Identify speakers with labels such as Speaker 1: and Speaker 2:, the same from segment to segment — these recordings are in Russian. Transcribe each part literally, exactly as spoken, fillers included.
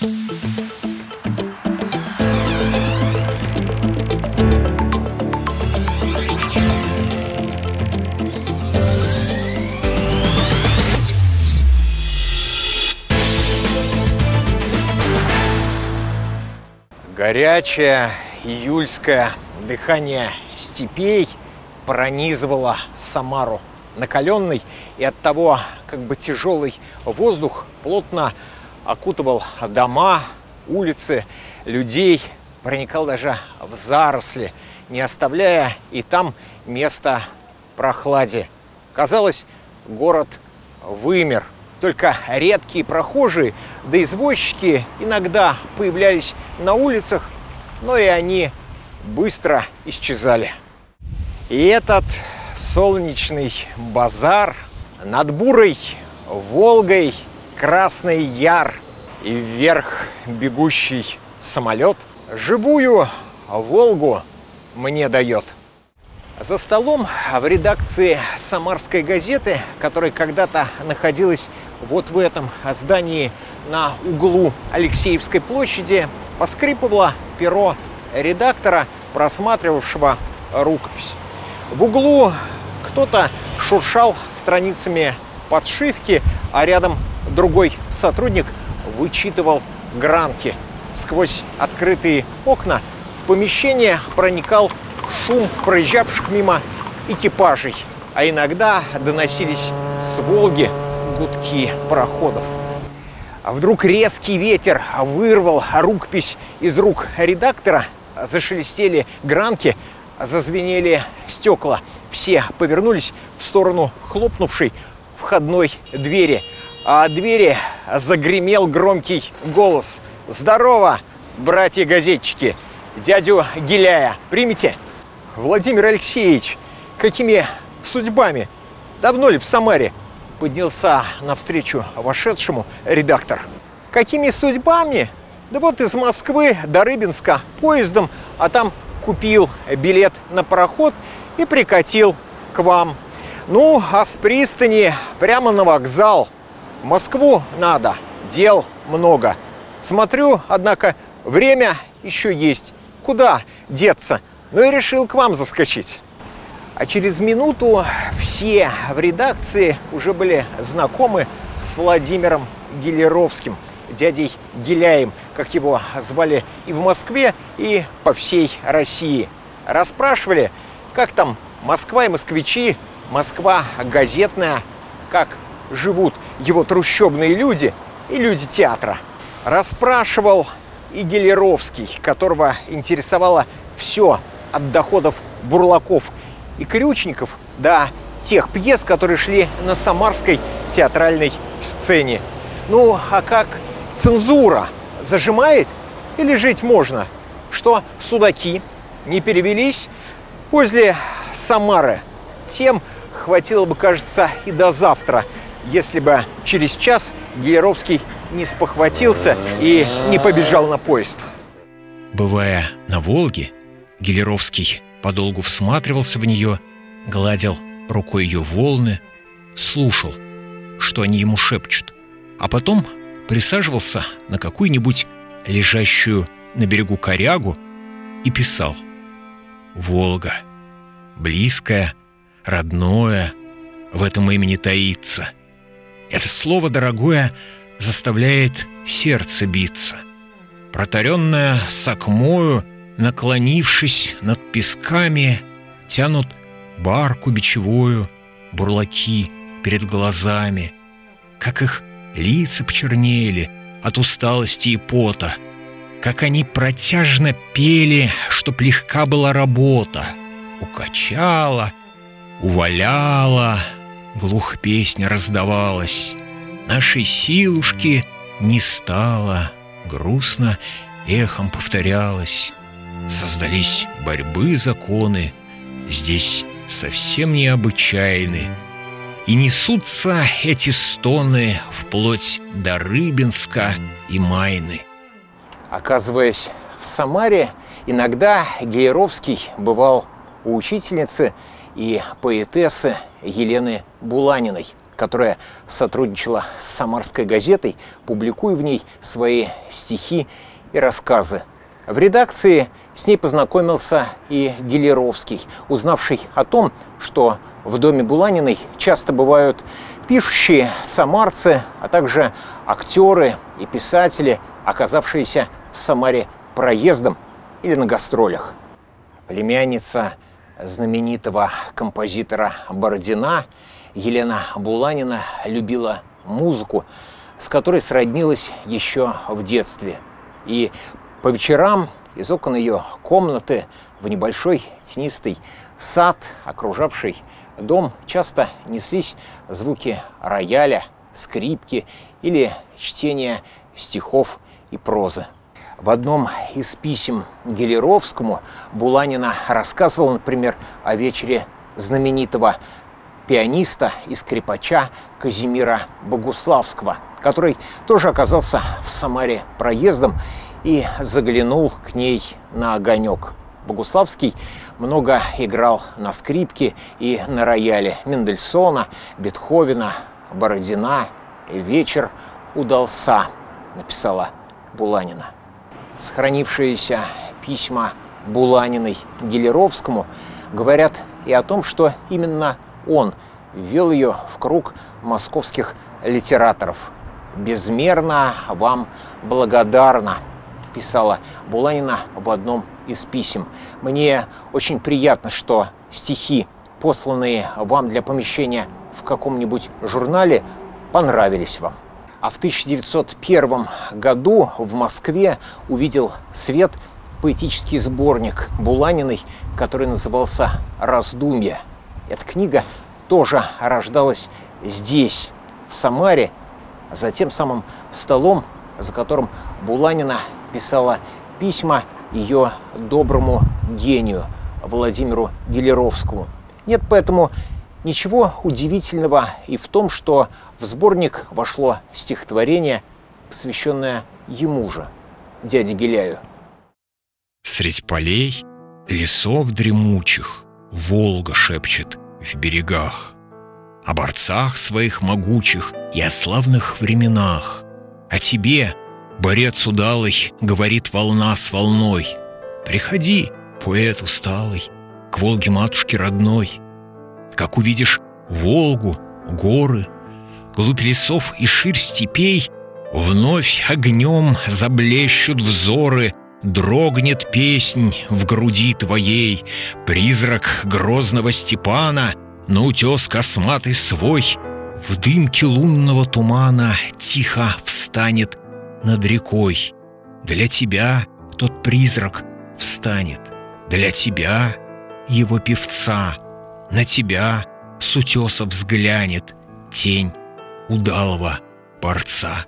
Speaker 1: Горячее июльское дыхание степей пронизывало Самару. Накаленный и оттого как бы тяжелый воздух плотно окутывал дома, улицы, людей, проникал даже в заросли, не оставляя и там места прохладе. Казалось, город вымер. Только редкие прохожие, да извозчики иногда появлялись на улицах, но и они быстро исчезали. И этот солнечный базар над бурой Волгой, Красный Яр и вверх бегущий самолет живую Волгу мне дает. За столом в редакции «Самарской газеты», которая когда-то находилась вот в этом здании на углу Алексеевской площади, поскрипывало перо редактора, просматривавшего рукопись. В углу кто-то шуршал страницами подшивки, а рядом другой сотрудник вычитывал гранки. Сквозь открытые окна в помещение проникал шум проезжавших мимо экипажей, а иногда доносились с Волги гудки пароходов. А вдруг резкий ветер вырвал рукопись из рук редактора, зашелестели гранки, зазвенели стекла. Все повернулись в сторону хлопнувшей входной двери, а от двери загремел громкий голос: «Здорово, братья-газетчики! Дядю Гиляя примите?» «Владимир Алексеевич, какими судьбами? Давно ли в Самаре?» Поднялся навстречу вошедшему редактор. «Какими судьбами? Да вот из Москвы до Рыбинска поездом, а там купил билет на пароход и прикатил к вам. Ну, а с пристани прямо на вокзал. В Москву надо, дел много. Смотрю, однако, время еще есть. Куда деться? Ну и решил к вам заскочить». А через минуту все в редакции уже были знакомы с Владимиром Гелеровским, дядей Гиляем, как его звали и в Москве, и по всей России. Расспрашивали, как там Москва и москвичи, Москва газетная, как живут его трущобные люди и люди театра. Расспрашивал и Гелеровский, которого интересовало все от доходов бурлаков и крючников до тех пьес, которые шли на самарской театральной сцене. Ну, а как цензура? Зажимает или жить можно? Что судаки не перевелись возле Самары? Тем хватило бы, кажется, и до завтра, если бы через час Гелеровский не спохватился и не побежал на поезд.
Speaker 2: Бывая на Волге, Гелеровский подолгу всматривался в нее, гладил рукой ее волны, слушал, что они ему шепчут, а потом присаживался на какую-нибудь лежащую на берегу корягу и писал: «Волга, близкое, родное, в этом имени таится. Это слово дорогое заставляет сердце биться. Протаренное сакмою, наклонившись над песками, тянут барку бичевую бурлаки перед глазами. Как их лица почернели от усталости и пота, как они протяжно пели, чтоб легка была работа. Укачала, уваляла, глух песня раздавалась. Нашей силушки не стало, грустно эхом повторялось. Создались борьбы законы, здесь совсем необычайны, и несутся эти стоны вплоть до Рыбинска и Майны».
Speaker 1: Оказываясь в Самаре, иногда Гелеровский бывал у учительницы и поэтессы Елены Буланиной. которая сотрудничала с «Самарской газетой», публикуя в ней свои стихи и рассказы. В редакции с ней познакомился и Гелеровский, узнавший о том, что в доме Буланиной часто бывают пишущие самарцы, а также актеры и писатели, оказавшиеся в Самаре проездом или на гастролях. Племянница знаменитого композитора Бородина Елена Буланина любила музыку, с которой сроднилась еще в детстве. И по вечерам из окон ее комнаты в небольшой тенистый сад, окружавший дом, часто неслись звуки рояля, скрипки или чтения стихов и прозы. В одном из писем Гелеровскому Буланина рассказывала, например, о вечере знаменитого пианиста и скрипача Казимира Богуславского, который тоже оказался в Самаре проездом и заглянул к ней на огонек. Богуславский много играл на скрипке и на рояле Мендельсона, Бетховена, Бородина. «Вечер удался», написала Буланина. Сохранившиеся письма Буланиной Гелеровскому говорят и о том, что именно он ввел ее в круг московских литераторов. «Безмерно вам благодарна», писала Буланина в одном из писем. «Мне очень приятно, что стихи, посланные вам для помещения в каком-нибудь журнале, понравились вам». А в тысяча девятьсот первом году в Москве увидел свет поэтический сборник Буланиной, который назывался «Раздумья». Эта книга тоже рождалась здесь, в Самаре, за тем самым столом, за которым Буланина писала письма ее доброму гению Владимиру Гелеровскому. Нет поэтому ничего удивительного и в том, что в сборник вошло стихотворение, посвященное ему же, дяде Геляю.
Speaker 2: Средь полей, лесов дремучих, Волга шепчет в берегах, о борцах своих могучих и о славных временах. О тебе, борец удалый, говорит волна с волной. Приходи, поэт усталый, к Волге матушке родной. Как увидишь Волгу, горы, глубь лесов и ширь степей, вновь огнем заблещут взоры, дрогнет песнь в груди твоей. Призрак грозного Степана на утес косматый свой в дымке лунного тумана тихо встанет над рекой. Для тебя тот призрак встанет, для тебя его певца, на тебя с утеса взглянет тень удалого борца.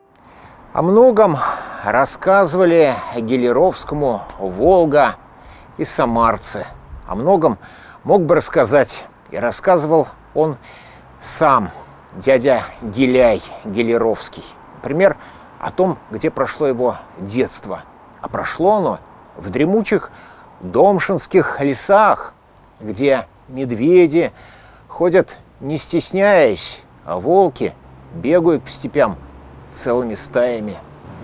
Speaker 1: О многом рассказывали Гелеровскому Волга и самарцы. О многом мог бы рассказать и рассказывал он сам, дядя Геляй Гелеровский. Например, о том, где прошло его детство. А прошло оно в дремучих домшинских лесах, где медведи ходят не стесняясь, а волки бегают по степям целыми стаями.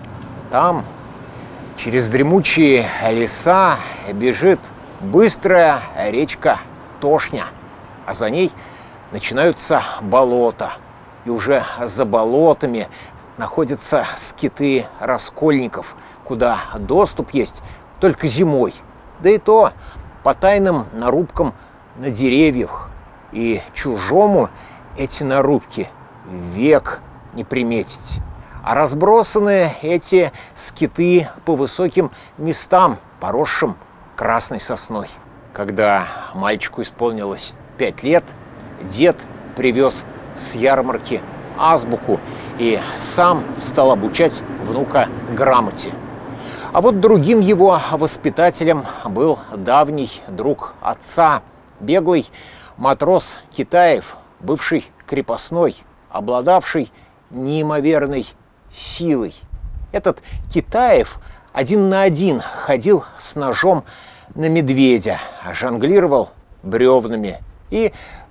Speaker 1: Там через дремучие леса бежит быстрая речка Тошня, а за ней начинаются болота. И уже за болотами находятся скиты раскольников, куда доступ есть только зимой. Да и то по тайным нарубкам на деревьях. И чужому эти нарубки век не приметить. А разбросаны эти скиты по высоким местам, поросшим красной сосной. Когда мальчику исполнилось пять лет, дед привез с ярмарки азбуку и сам стал обучать внука грамоте. А вот другим его воспитателем был давний друг отца, беглый матрос Китаев, бывший крепостной, обладавший неимоверной силой. Этот Китаев один на один ходил с ножом на медведя, жонглировал бревнами и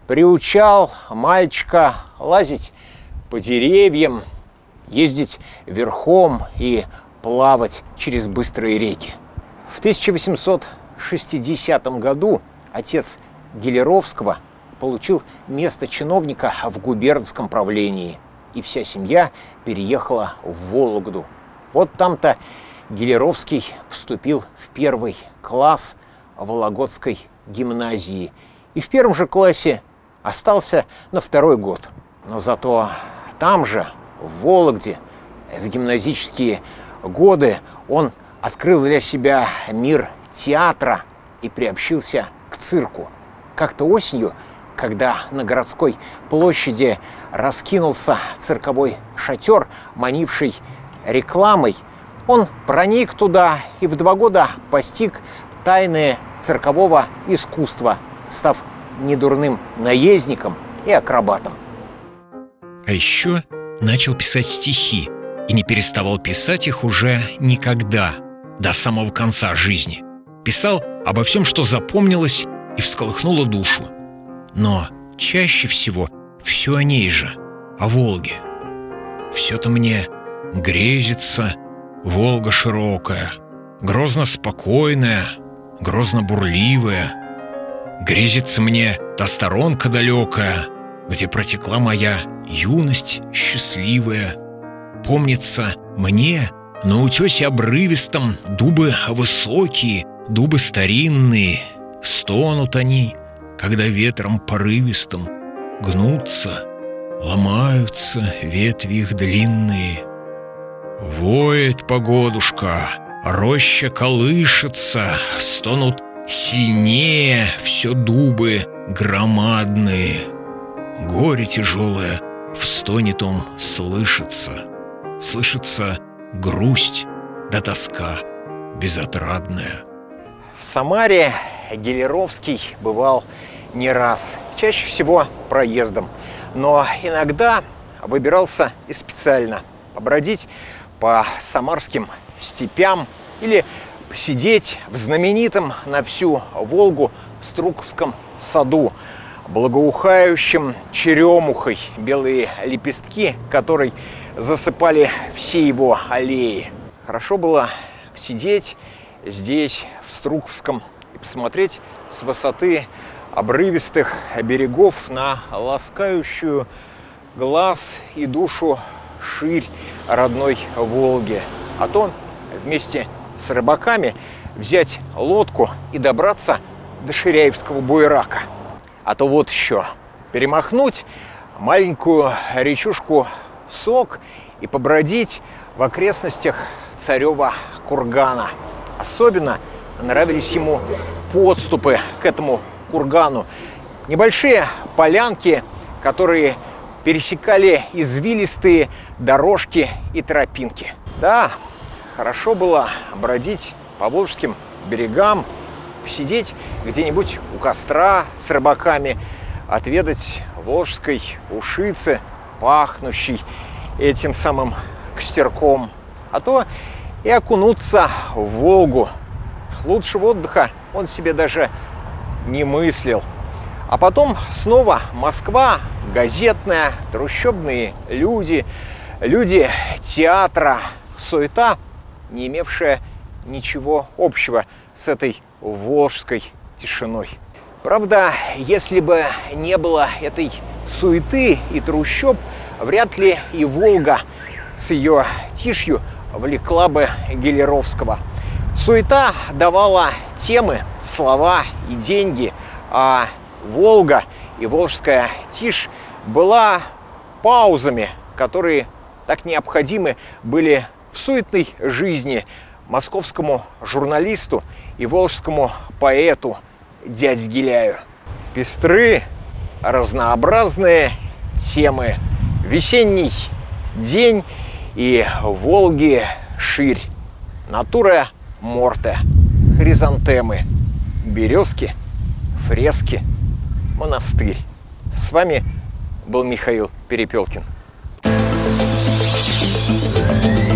Speaker 1: приучал мальчика лазить по деревьям, ездить верхом и плавать через быстрые реки. В тысяча восемьсот шестидесятом году отец Гелеровского получил место чиновника в губернском правлении, и вся семья переехала в Вологду. Вот там-то Гелеровский поступил в первый класс Вологодской гимназии и в первом же классе остался на второй год. Но зато там же, в Вологде, в гимназические годы он открыл для себя мир театра и приобщился к цирку. Как-то осенью, когда на городской площади раскинулся цирковой шатер, манивший рекламой, он проник туда и в два года постиг тайны циркового искусства, став недурным наездником и акробатом.
Speaker 2: А еще начал писать стихи и не переставал писать их уже никогда, до самого конца жизни. Писал обо всем, что запомнилось и всколыхнуло душу. Но чаще всего все о ней же, о Волге. Все-то мне грезится Волга широкая, грозно спокойная, грозно бурливая. Грезится мне та сторонка далекая, где протекла моя юность счастливая. Помнится мне на утесе обрывистом дубы высокие, дубы старинные. Стонут они, когда ветром порывистым гнутся, ломаются ветви их длинные. Воет погодушка, роща колышется, стонут сильнее все дубы громадные. Горе тяжелое в стоне том слышится, слышится грусть да тоска безотрадная.
Speaker 1: В Самаре Гелеровский бывал не раз, чаще всего проездом, но иногда выбирался и специально побродить по самарским степям или посидеть в знаменитом на всю Волгу Струковском саду, благоухающим черемухой, белые лепестки которой засыпали все его аллеи. Хорошо было сидеть здесь, в Струковском, и посмотреть с высоты обрывистых берегов на ласкающую глаз и душу ширь родной Волги. А то вместе с рыбаками взять лодку и добраться до Ширяевского буерака. А то вот еще перемахнуть маленькую речушку Сок и побродить в окрестностях Царева кургана. Особенно нравились ему подступы к этому кургану. Небольшие полянки, которые пересекали извилистые дорожки и тропинки. Да, хорошо было бродить по волжским берегам, сидеть где-нибудь у костра с рыбаками, отведать волжской ушицы, пахнущей этим самым костерком, а то и окунуться в Волгу. Лучшего отдыха он себе даже не мыслил. А потом снова Москва, газетная, трущобные люди, люди театра, суета, не имевшая ничего общего с этой волжской тишиной. Правда, если бы не было этой суеты и трущоб, вряд ли и Волга с ее тишью влекла бы Гелеровского. Суета давала темы, слова и деньги, а Волга и волжская тишь была паузами, которые так необходимы были в суетной жизни московскому журналисту и волжскому поэту дяде Гиляю. Пестры, разнообразные темы, весенний день и Волги ширь, натура морте, хризантемы, березки, фрески, монастырь. С вами был Михаил Перепелкин.